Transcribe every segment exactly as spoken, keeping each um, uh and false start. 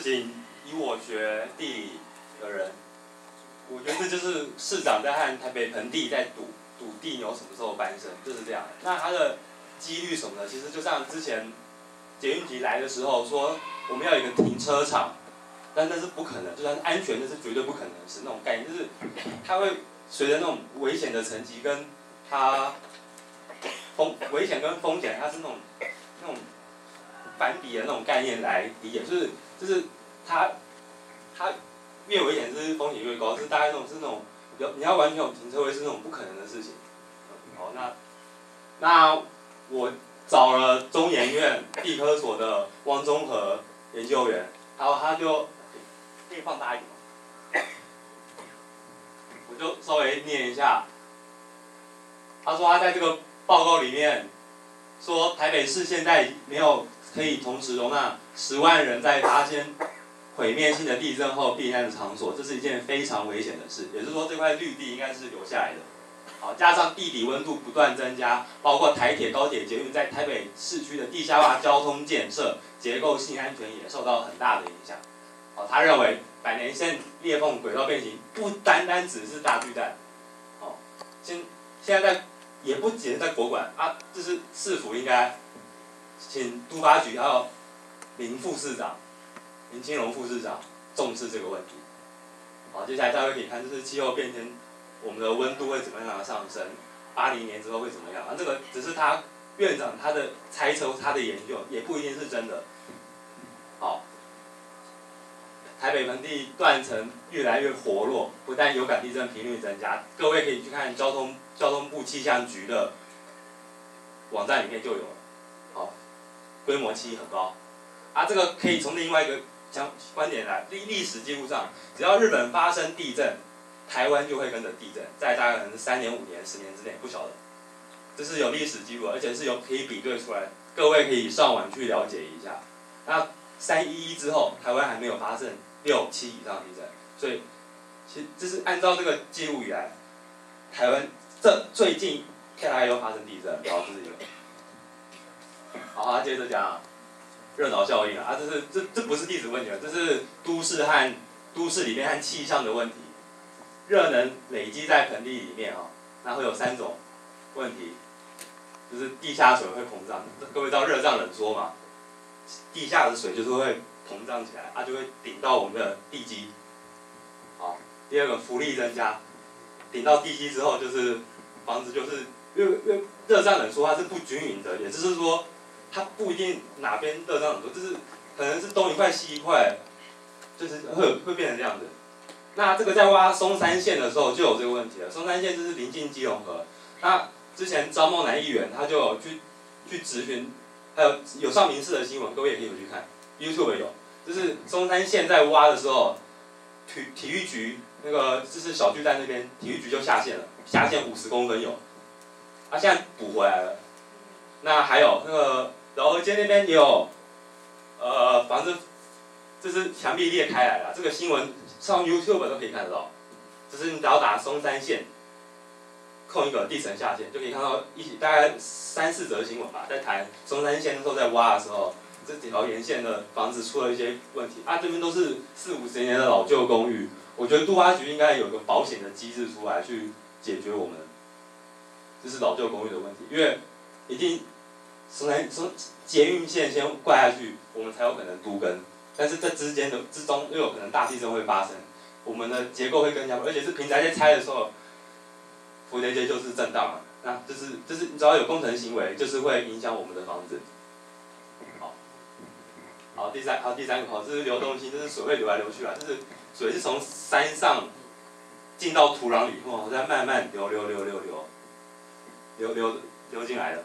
事情，以我学地理的人，我觉得这就是市长在和台北盆地在赌赌地牛什么时候翻身，就是这样。那它的几率什么的，其实就像之前捷运局来的时候说，我们要有一个停车场，但那是不可能，就算是安全，那是绝对不可能的事。那种概念就是，它会随着那种危险的层级跟它风危险跟风险，它是那种那种反比的那种概念来理解，就是就是它它越危险，就是风险越高，就是大概那种是那种有你要完全有停车位是那种不可能的事情。好，那那我找了中研院地科所的汪中和研究员，然后他就可以放大一点吗？我就稍微念一下。他说他在这个报告里面说，台北市现在没有可以同时容纳十万人在发生毁灭性的地震后避难的场所，这是一件非常危险的事。也就是说，这块绿地应该是留下来的。好，加上地底温度不断增加，包括台铁、高铁、捷运在台北市区的地下化交通建设，结构性安全也受到很大的影响。好，他认为百年线裂缝轨道变形不单单只是大巨蛋，好，现现在在也不仅是在国馆啊，就是市府应该请都发局还有林副市长、林清荣副市长重视这个问题。好，接下来大家可以看，就是气候变迁。我们的温度会怎么样的上升？八零年之后会怎么样？啊，这个只是他院长他的猜测，他的研究也不一定是真的。好，台北盆地断层越来越活络，不但有感地震频率增加，各位可以去看交通交通部气象局的网站里面就有了。好，规模其实很高。啊，这个可以从另外一个讲观点来，历历史记录上，只要日本发生地震，台湾就会跟着地震，在大概可能三年、五年、十年之内，不晓得，这是有历史记录，而且是有可以比对出来，各位可以上网去了解一下。那三一一之后，台湾还没有发生六七以上的地震，所以其实这是按照这个记录以来，台湾这最近看来又发生地震，然后这是一个。好，啊，接着讲热岛效应啊，这是这这不是地质问题了，这是都市和都市里面和气象的问题。热能累积在盆地里面啊，那会有三种问题，就是地下水会膨胀，各位知道热胀冷缩嘛？地下的水就是会膨胀起来，它、啊、就会顶到我们的地基。好，第二个浮力增加，顶到地基之后，就是房子就是因为因为热胀冷缩它是不均匀的，也就是说它不一定哪边热胀冷缩，就是可能是东一块西一块，就是会会变成这样子。那这个在挖松山线的时候就有这个问题了。松山线就是临近基隆河，那之前张梦楠议员他就有去去质询，还有有上民视的新闻，各位也可以回去看 ，YouTube 有，就是松山线在挖的时候，体体育局那个就是小巨蛋那边体育局就下线了，下线五十公分有，啊现在补回来了。那还有那个饶河街那边也有，呃房子就是墙壁裂开来了，这个新闻。上 YouTube 都可以看得到，就是你只要打松山线，空一个地层下线，就可以看到一大概三四则新闻吧，在谈松山线那时候在挖的时候，这几条沿线的房子出了一些问题啊，这边都是四五十年的老旧公寓，我觉得都发局应该有一个保险的机制出来去解决我们，就是老旧公寓的问题，因为一定松山松捷运线先挂下去，我们才有可能都更。但是这之间的之中又有可能大地震会发生，我们的结构会更加，而且是平台在拆的时候，福德街就是震荡了，那就是就是你只要有工程行为，就是会影响我们的房子。好，好第三好第三个好，这是流动性，这是水会流来流去啊，就是水是从山上进到土壤里以后，再慢慢流流流流流流流流进来的，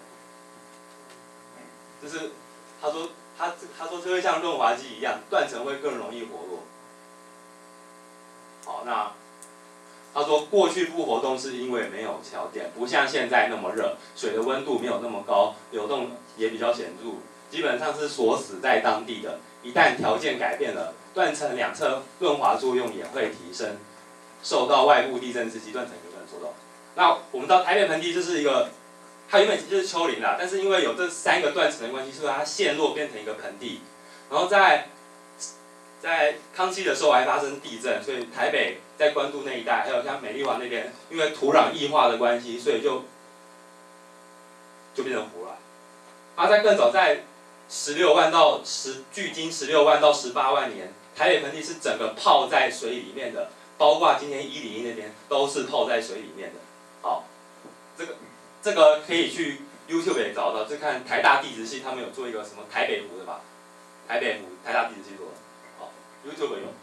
就是他说。他他说这会像润滑剂一样，断层会更容易活络。好，那他说过去不活动是因为没有条件，不像现在那么热，水的温度没有那么高，流动也比较显著，基本上是锁死在当地的。一旦条件改变了，断层两侧润滑作用也会提升，受到外部地震刺激，断层有可能受到。那我们知道台北盆地就是一个。它原本其实就是丘陵啦，但是因为有这三个断层的关系，所以它陷落变成一个盆地。然后在在康熙的时候还发生地震，所以台北在关渡那一带，还有像美丽华那边，因为土壤异化的关系，所以就就变成湖了。啊，在更早，在十六万到十，距今十六万到十八万年，台北盆地是整个泡在水里面的，包括今天一零一那边都是泡在水里面的。好，这个这个可以去 YouTube 也找到，就看台大地质系他们有做一个什么台北湖的吧，台北湖台大地质系做的，好 YouTube 有。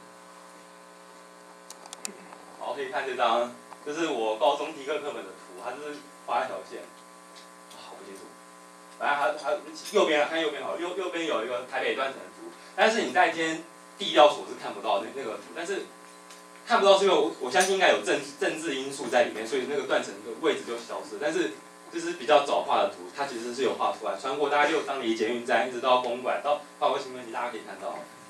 好，可以看这张，这是我高中地科课本的图，它就是画一条线，好不清楚。反正它它右边看右边好，右右边有一个台北断层图，但是你在今天地料所是看不到那那个图，但是看不到是因为我我相信应该有政政治因素在里面，所以那个断层的位置就消失。但是就是比较早画的图，它其实是有画出来，穿过大概六张犁捷运站，一直到公馆，到跨过新闻局，大家可以看到。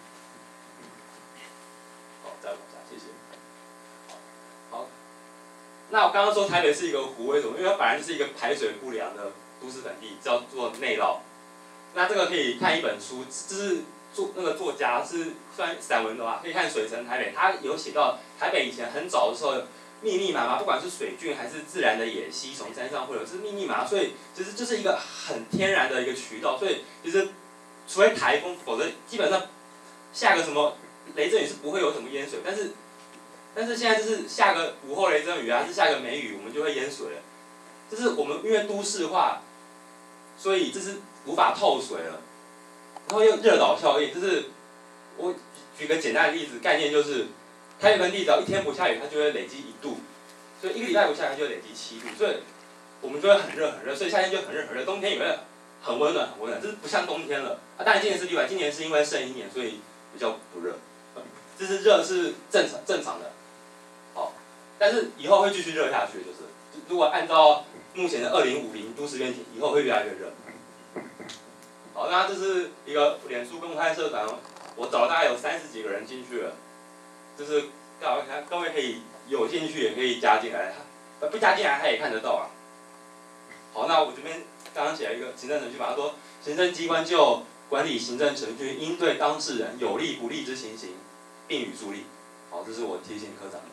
好，再往下，谢谢。好，那我刚刚说台北是一个湖，为什么？因为它本来就是一个排水不良的都市盆地，叫做内涝。那这个可以看一本书，这是作那个作家是算散文的吧，可以看《水城台北》，他有写到台北以前很早的时候，密密麻麻，不管是水郡还是自然的野溪，从山上或者是密密麻麻，所以其实就是一个很天然的一个渠道。所以其实除非台风，否则基本上下个什么雷阵雨是不会有什么淹水。但是但是现在就是下个午后雷阵雨啊，还是下个梅雨，我们就会淹水了。就是我们因为都市化，所以就是无法透水了。然后又热岛效应，就是我举个简单的例子，概念就是台北盆地只要一天不下雨，它就会累积一度，所以一个礼拜不下雨，它就会累积七度，所以我们就会很热很热，所以夏天就很热很热，冬天也会很温暖很温暖，就是不像冬天了。啊，当然今年是例外，今年是因为圣婴年，所以比较不热，就是热是正常正常的，好，但是以后会继续热下去，就是如果按照目前的二零五零都市愿景，以后会越来越热。好，那这是一个脸书公开社团，我找了大概有三十几个人进去了，就是各位各位可以有兴趣也可以加进来，不加进来他也看得到啊。好，那我这边刚刚写了一个行政程序法，他说行政机关就管理行政程序，应对当事人有利不利之情形，并予助力。好，这是我提醒科长的。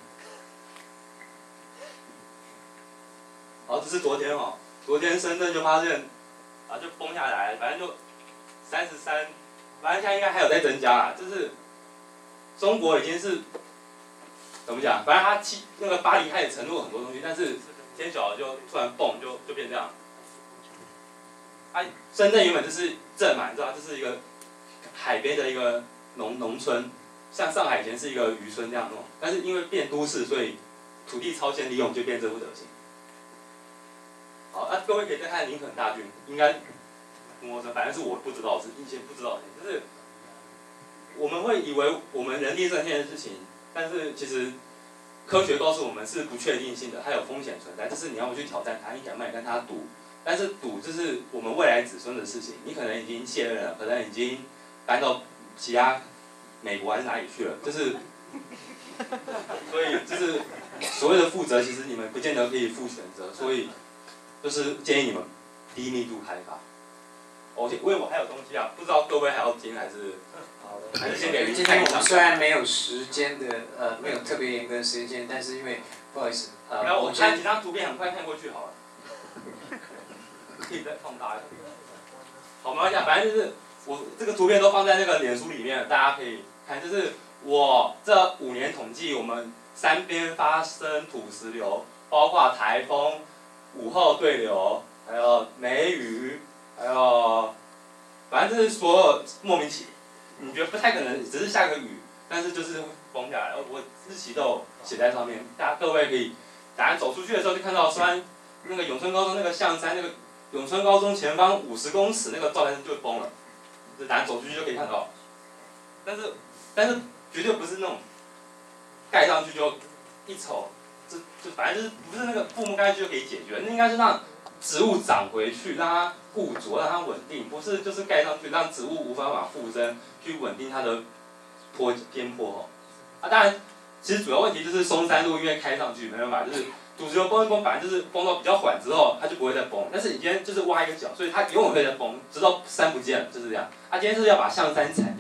好，这是昨天哦，昨天深圳就发现。啊，就崩下来，反正就三十三，反正现在应该还有在增加啦。就是中国已经是怎么讲？反正它七那个巴黎开始承诺很多东西，但是天小了就突然蹦就就变这样。啊，深圳原本就是镇嘛，你知道，这是一个海边的一个农农村，像上海以前是一个渔村这样弄，但是因为变都市，所以土地超前利用就变这副德行。好，那、啊、各位可以再看林肯大郡，应该摸着，反正是我不知道，是以前不知道的，就是我们会以为我们人力这件事情，但是其实科学告诉我们是不确定性的，它有风险存在，就是你要不去挑战它，你敢不敢跟它赌？但是赌就是我们未来子孙的事情，你可能已经卸任了，可能已经搬到其他美国还是哪里去了，就是，所以就是所谓的负责，其实你们不见得可以负全责，所以。就是建议你们低密度开发。而且因为我还有东西啊，不知道各位还要听还是？ 好的。 还是先给今天我们虽然没有时间的，呃，没有特别严格的时间，但是因为不好意思，呃， 然后我我看几张图片很快看过去好了。可以再放大一点。好，没关系，反正就是我这个图片都放在那个脸书里面，大家可以看。就是我这五年统计，我们山边发生土石流，包括台风。午后对流，还有梅雨，还有，反正就是所有莫名其，你觉得不太可能，只是下个雨，但是就是会崩下来。我日期都有写在上面，大家各位可以，等下走出去的时候就看到，虽然那个永春高中那个象山那个永春高中前方五十公尺那个照山就崩了，就等下走出去就可以看到。但是但是绝对不是那种盖上去就一瞅。就就反正就是不是那个父母盖就可以解决，那应该是让植物长回去，让它固着，让它稳定，不是就是盖上去让植物无法法附身，去稳定它的坡偏坡哦。啊，当然，其实主要问题就是松山路因为开上去没办法，就是土石流崩一崩，反正就是崩到比较缓之后，它就不会再崩。但是你今天就是挖一个角，所以它永远会再崩，直到山不见了，就是这样。啊，今天是要把象山铲掉，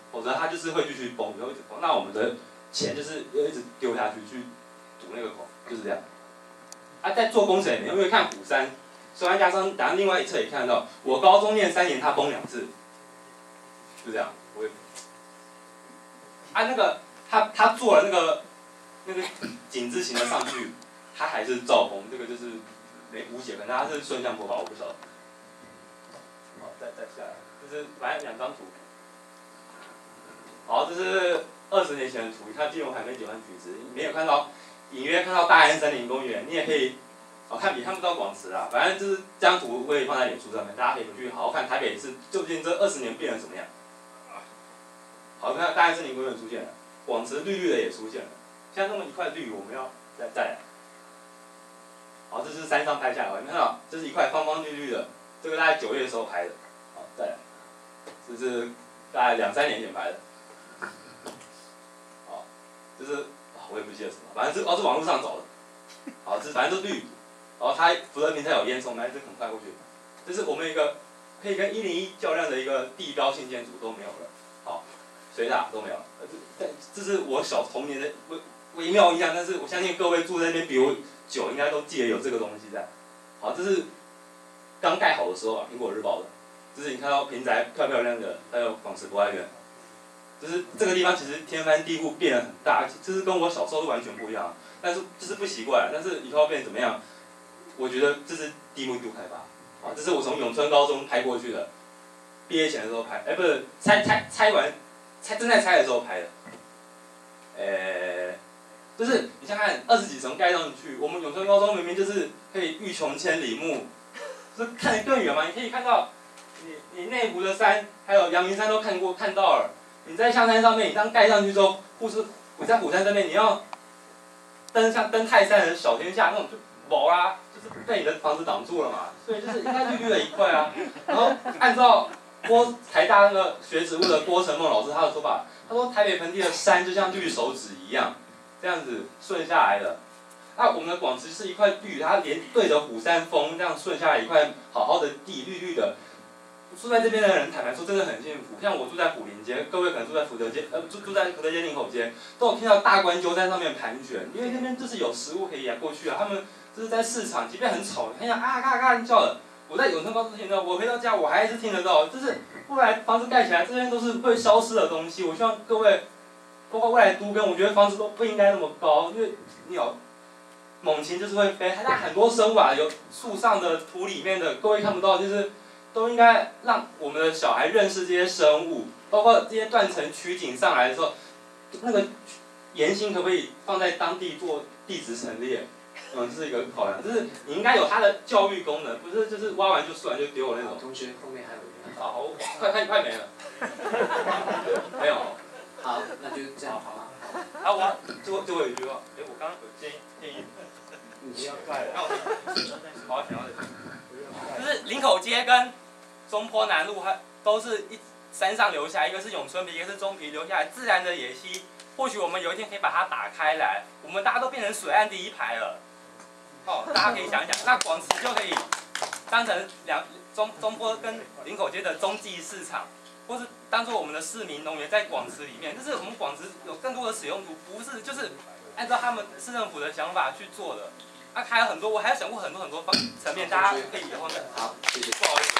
否则它就是会继续崩，会一直崩。那我们的钱就是要一直丢下去去堵那个孔，就是这样。啊，在做工程里面，因为看虎山，松山加上，然后另外一侧也看得到，我高中念三年，它崩两次，就这样。我也，啊那个他他做了那个那个井字形的上去，它还是照崩，这个就是没无解，可能它是顺向坡吧，我不晓得。好，再再下来，就是反正两张图。好，这是二十年前的图，你看金融还没解放橘子，没有看到，隐约看到大安森林公园，你也可以，哦看也看不到广慈啦，反正就是这张图会放在脸书上面，大家可以回去好好看台北市究竟这二十年变成什么样。好，看大安森林公园出现了，广慈绿绿的也出现了，现在那么一块绿，我们要再再来。好，这是山上拍下来，你看到这是一块方方绿绿的，这个大概九月的时候拍的，好再来，这是大概两三年前拍的。就是我也不记得什么，反正是哦是网络上找的，好，这反正都绿，然后它福德平才有烟囱，那就很快过去。这是我们一个可以跟一零一较量的一个地标性建筑都没有了，好，水塔都没有了，这这是我小童年的微微妙印象，但是我相信各位住在那边比我久，应该都记得有这个东西在。好，这是刚盖好的时候啊，苹果日报的，这是你看到平宅漂漂亮亮的，还有广慈博爱院。就是这个地方其实天翻地覆变得很大，就是跟我小时候是完全不一样，但是就是不习惯，但是以后变怎么样？我觉得这是第一幕度开发，啊，这是我从永春高中拍过去的，毕业前的时候拍，哎、欸、不是拆拆拆完，拆正在拆的时候拍的，呃、欸，就是你想看二十几层盖上去，我们永春高中明明就是可以欲穷千里目，就是看得更远嘛，你可以看到你你内湖的山，还有阳明山都看过看到了。你在象山上面，你当盖上去之后，或是我在虎山这边，你要登像登泰山的小天下那种就没啦，就是被你的房子挡住了嘛。所以就是应该绿绿的一块啊。然后按照郭台大那个学植物的郭成梦老师他的说法，他说台北盆地的山就像绿手指一样，这样子顺下来的。那我们的广慈是一块绿，它连对着虎山峰这样顺下来一块好好的地，绿绿的。住在这边的人，坦白说真的很幸福。像我住在虎林街，各位可能住在福德街，呃，住住在福德街林口街，都有听到大关鸠在上面盘旋，因为那边就是有食物可以养过去啊。他们就是在市场，即便很吵，很想啊嘎嘎叫的。我在永春高中听到，我回到家我还是听得到。就是未来房子盖起来，这些都是会消失的东西。我希望各位，包括未来都更，我觉得房子都不应该那么高，因为鸟猛禽就是会飞，它很多生物啊，有树上的、土里面的，各位看不到，就是。都应该让我们的小孩认识这些生物，包括这些断层取景上来的时候，那个岩心可不可以放在当地做地质陈列？嗯，这是一个考量，就是你应该有它的教育功能，不是就是挖完就算就丢那种。 同学后面还有一个。 好，快快快没了。没有。 好，那就这样好了。 啊，我最后最后一句话，哎，我刚刚有建议建议。 你要快，让我好想要的。就是林口街跟中坡南路，它都是一山上留下，一个是永春皮，一个是中皮留下来自然的野溪。或许我们有一天可以把它打开来，我们大家都变成水岸第一排了。哦，大家可以想想，那广慈就可以当成两中中坡跟林口街的中继市场，或是当做我们的市民农园在广慈里面，这是我们广慈有更多的使用途，不是就是按照他们市政府的想法去做的。啊，还有很多，我还有想过很多很多方层面，大家可以以后再。 好，谢谢。 不好意思。